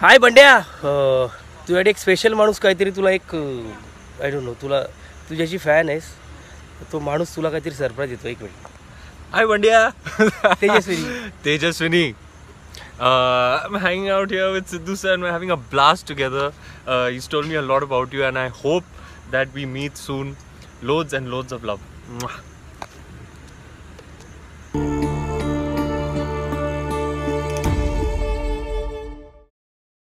हाय बंड्या. तुझ्याकडे एक स्पेशल माणूस काहीतरी तुला एक आय डोंट नो तुला तुझ्याची फॅन आहेस तो माणूस तुला काहीतरी सरप्राईज देतो. एक minute. Hi Bandya. Tejaswini. Tejaswini. I'm hanging out here with Sidhu sir and we're having a blast together. He's told me a lot about you and I hope that we meet soon. Loads and loads of love. Mwah.